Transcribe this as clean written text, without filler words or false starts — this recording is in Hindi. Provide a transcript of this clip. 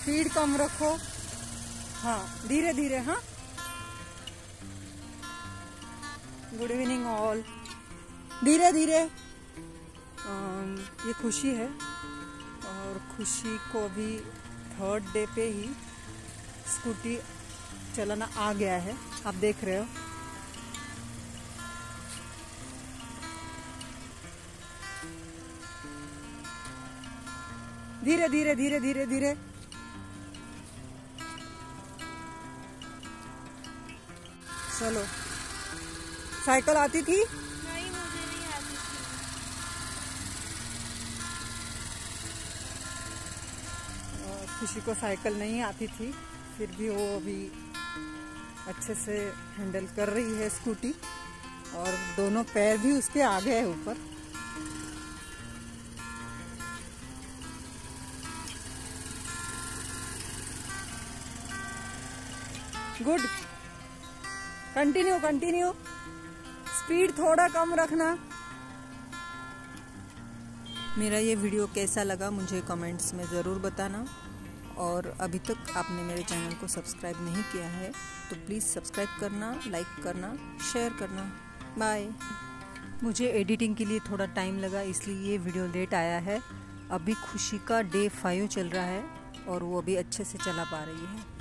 स्पीड कम रखो। हाँ धीरे धीरे। हाँ गुड इवनिंग ऑल। धीरे धीरे। ये खुशी है और खुशी को अभी 3rd डे पे ही स्कूटी चलाना आ गया है, आप देख रहे हो। धीरे धीरे धीरे धीरे धीरे। चलो। साइकिल आती थी? नहीं, मुझे नहीं आती थी। खुशी को साइकिल नहीं आती थी, फिर भी वो अभी अच्छे से हैंडल कर रही है स्कूटी और दोनों पैर भी उसके आगे है ऊपर। गुड। Continue continue. स्पीड थोड़ा कम रखना। मेरा ये वीडियो कैसा लगा मुझे कमेंट्स में ज़रूर बताना, और अभी तक आपने मेरे चैनल को सब्सक्राइब नहीं किया है तो प्लीज़ सब्सक्राइब करना, लाइक करना, शेयर करना। बाय। मुझे एडिटिंग के लिए थोड़ा टाइम लगा, इसलिए ये वीडियो लेट आया है। अभी खुशी का डे 5 चल रहा है और वो अभी अच्छे से चला पा रही है।